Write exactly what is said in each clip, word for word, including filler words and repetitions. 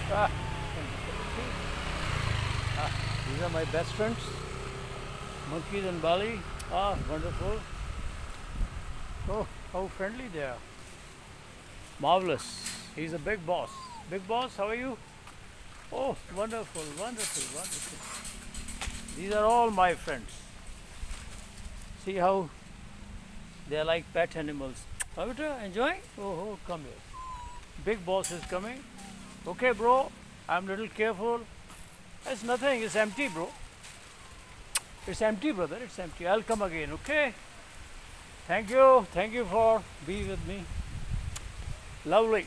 Ah, ah, these are my best friends, monkeys in Bali. Ah, wonderful. Oh, how friendly they are. Marvelous. He's a big boss. Big boss, how are you? Oh, wonderful, wonderful, wonderful. These are all my friends. See how they are like pet animals. Avita, enjoying? Oh, oh, come here. Big boss is coming. Okay, bro, I'm a little careful. It's nothing, it's empty, bro. It's empty, brother, it's empty. I'll come again, okay? Thank you, thank you for being with me. Lovely.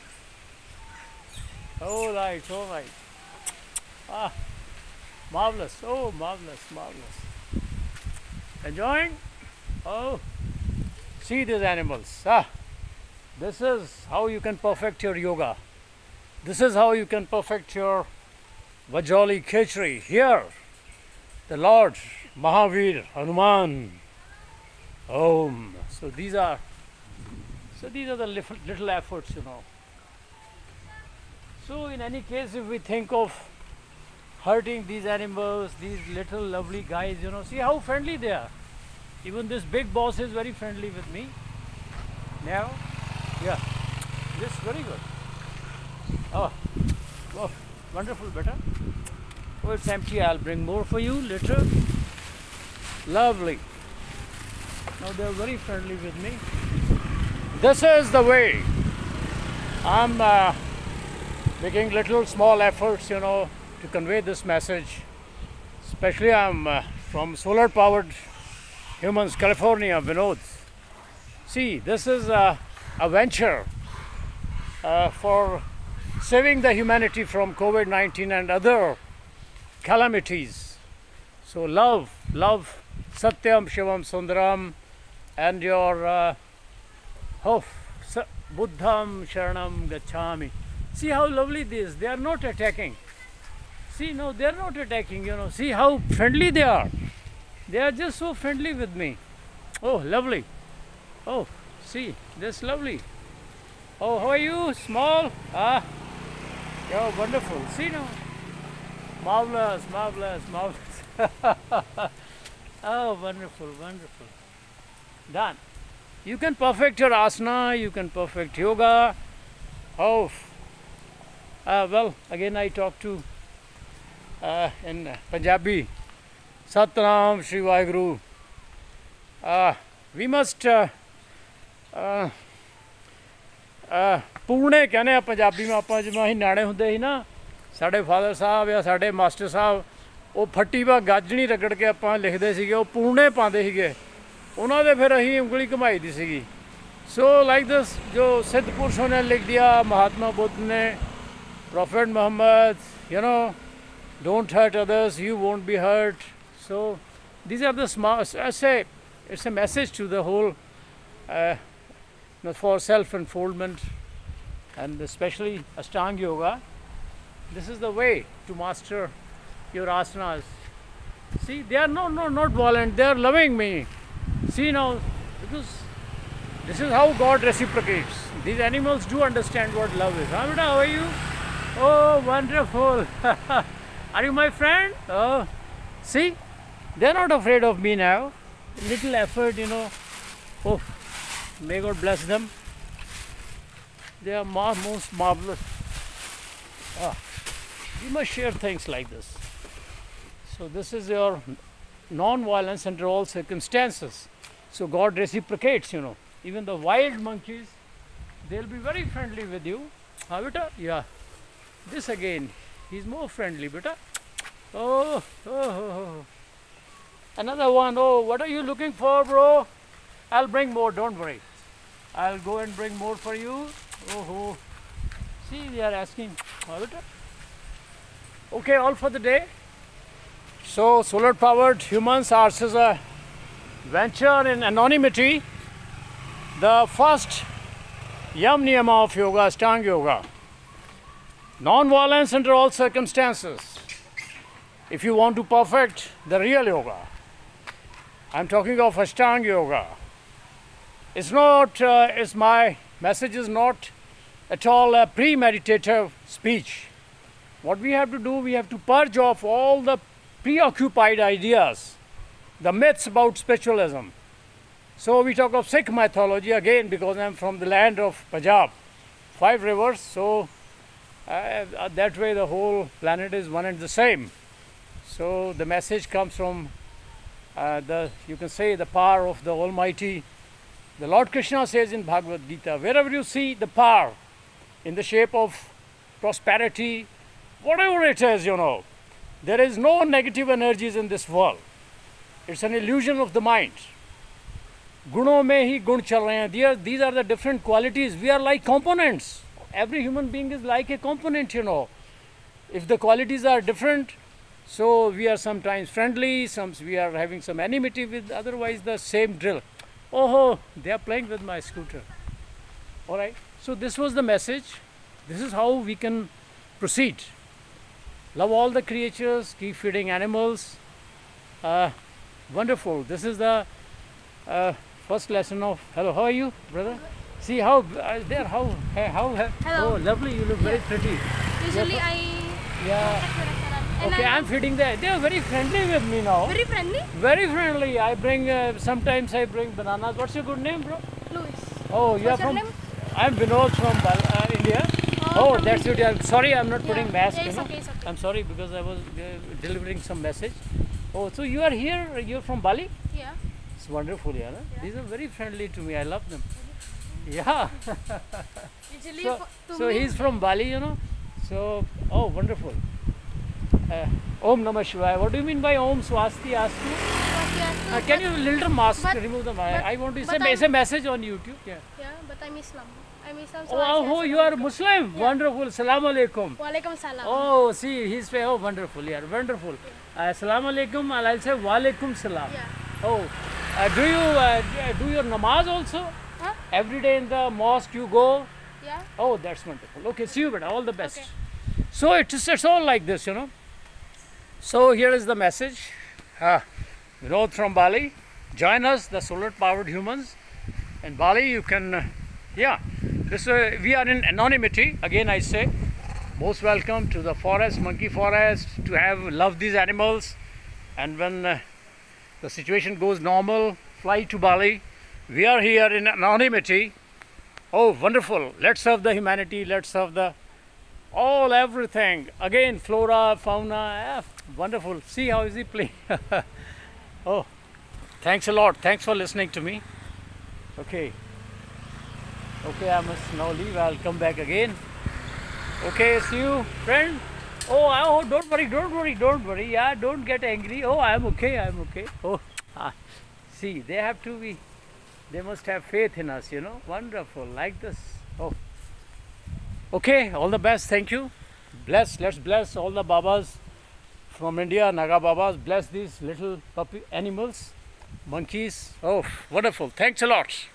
All right, all right. Ah, marvelous, oh, marvelous, marvelous. Enjoying? Oh, see these animals. Ah, this is how you can perfect your yoga. This is how you can perfect your Vajoli Khechri. Here, the Lord Mahavir Hanuman. Om. So these are, so these are the little, little efforts, you know. So in any case, if we think of hurting these animals, these little lovely guys, you know, see how friendly they are. Even this big boss is very friendly with me. Now, yeah, this very good. Oh, oh, wonderful, beta. Oh, it's empty. I'll bring more for you later. Lovely. Now they're very friendly with me. This is the way. I'm uh, making little small efforts, you know, to convey this message. Especially I'm uh, from solar powered humans, California, Vinod. See, this is a, a venture uh, for saving the humanity from COVID nineteen and other calamities. So love, love, Satyam, Shivam, Sundaram, and your uh, oh, Buddham, Sharanam, Gacchami. See how lovely this. They are not attacking. See, no, they are not attacking, you know. See how friendly they are. They are just so friendly with me. Oh, lovely. Oh, see, this lovely. Oh, how are you? Small? Ah, you're wonderful. See now. Marvelous, marvelous, marvelous. Oh, wonderful, wonderful. Done. You can perfect your asana, you can perfect yoga. Oh, uh, well, again I talk to uh, in Punjabi. Satnam Shri Vaheguru. Uh, we must uh, uh, uh, पूर्णे कहने हैं पंजाबी में ਆਪਾਂ ਜਿਵੇਂ ਅਸੀਂ ਨਿਆਣੇ ਹੁੰਦੇ ਸੀ ਨਾ ਸਾਡੇ ਫਾਦਰ ਸਾਹਿਬ ਜਾਂ ਸਾਡੇ ਮਾਸਟਰ ਸਾਹਿਬ ਉਹ ਫੱਟੀ ਵਾ ਗੱਜਣੀ ਰਗੜ ਕੇ ਆਪਾਂ ਲਿਖਦੇ ਸੀਗੇ ਉਹ ਪੂਰਣੇ ਪਾਉਂਦੇ ਸੀਗੇ ਉਹਨਾਂ ਦੇ ਫਿਰ ਅਸੀਂ ਉਂਗਲੀ ਘਮਾਈ ਦੀ ਸੀਗੀ ਸੋ ਲਾਈਕ ਦਿਸ ਜੋ ਸਿੱਧ ਪੁਰਸ਼ੋਂ ਨੇ ਲਿਖ ਦਿਆ महात्मा बुद्ध ने Prophet Muhammad, you know, don't hurt others, you won't be hurt. So these are the smart, I say, it's a message to the whole, uh, you know, for self-unfoldment and especially Ashtanga Yoga. This is the way to master your asanas. See, they are no, no, not violent, they are loving me. See now, because this is how God reciprocates. These animals do understand what love is. Huh, beta, how are you? Oh, wonderful. Are you my friend? Oh, see, they're not afraid of me now. Little effort, you know. Oh, may God bless them. They are mar most marvelous. Ah, we must share things like this. So this is your non-violence under all circumstances. So God reciprocates, you know. Even the wild monkeys, they'll be very friendly with you. Ah, beta? Yeah. This again, he's more friendly, beta. Oh, oh, oh, oh. Another one. Oh, what are you looking for, bro? I'll bring more, don't worry. I'll go and bring more for you. Oh, oh. See, they are asking. Ah, beta? Okay, all for the day. So, solar powered humans are as a venture in anonymity. The first Yam Niyama of yoga, Ashtanga Yoga. Non-violence under all circumstances. If you want to perfect the real yoga, I'm talking of Ashtanga Yoga. It's not, uh, it's my message is not at all a premeditative speech. what we have to do, we have to purge off all the preoccupied ideas, the myths about spiritualism. So we talk of Sikh mythology again, because I'm from the land of Punjab, five rivers, so uh, that way the whole planet is one and the same. So the message comes from uh, the, you can say, the power of the Almighty. The Lord Krishna says in Bhagavad Gita, wherever you see the power in the shape of prosperity, whatever it is, you know, there is no negative energies in this world. It's an illusion of the mind. Guno mein hi gun chal rahe hain. These are the different qualities. We are like components. Every human being is like a component, you know. If the qualities are different, so we are sometimes friendly, some we are having some enmity with, otherwise the same drill. Oh, they are playing with my scooter. All right. So this was the message. This is how we can proceed. Love all the creatures, keep feeding animals. Uh, wonderful. This is the uh, first lesson of, hello, how are you, brother? See how, uh, there, how, how, how, hello. Oh, lovely, you look very pretty. Usually I... Yeah. Okay, I'm feeding that. They are very friendly with me now. Very friendly? Very friendly. I bring, uh, sometimes I bring bananas. What's your good name, bro? Louis. Oh, you are What's your from, name? I'm Vinod from uh, India. Oh, Oh, that's it. I'm sorry, I'm not Yeah. putting mask. Yeah, you it's know. okay, it's okay. I'm sorry because I was uh, delivering some message. Oh, so you are here. You're from Bali. Yeah. It's wonderful, yeah. No? Yeah. These are very friendly to me. I love them. Yeah. Usually so, for, to so me, he's from Bali, you know. So, oh, wonderful. Uh, Om Namah Shivaya. What do you mean by Om Swasti Astu? yeah, Uh, so can but- you little mask but- remove the but- mask? I want to but say I'm- say message on YouTube. Yeah. Yeah, but I'm Islam. I'm Islam. So Oh, I say oh, you are Assalamu Muslim. Yeah. Wonderful. Salam alaikum. alaikum. Walaikum salam. Oh, see, he's fa- oh, wonderful. Yeah, wonderful. Uh, Assalamu alaikum. and I'll say walaikum salam. Yeah. Oh, uh, do you uh, do your namaz also? Huh? Every day in the mosque you go? Yeah. Oh, that's wonderful. Okay, see you, beta. All the best. Okay. So it's, it's all like this, you know. So here is the message. Uh, Vinod from Bali. Join us, the solar powered humans. In Bali, you can, uh, yeah. This uh, we are in anonymity. Again, I say, most welcome to the forest, monkey forest, to have love these animals. And when uh, the situation goes normal, fly to Bali. We are here in anonymity. Oh, wonderful. Let's serve the humanity. Let's serve the all, everything. Again, flora, fauna. Ah, wonderful. See how is he playing? Oh, thanks a lot. Thanks for listening to me. Okay. Okay, I must now leave. I'll come back again. Okay, see you, friend. Oh, I- oh, don't worry, don't worry, don't worry. Yeah, don't get angry. Oh, I'm okay, I'm okay. Oh, ah, see, they have to be, they must have faith in us, you know. Wonderful, like this. Oh, okay, all the best. Thank you. Bless, let's bless all the Babas from India, Naga Babas. Bless these little puppy animals, monkeys. Oh, wonderful. Thanks a lot.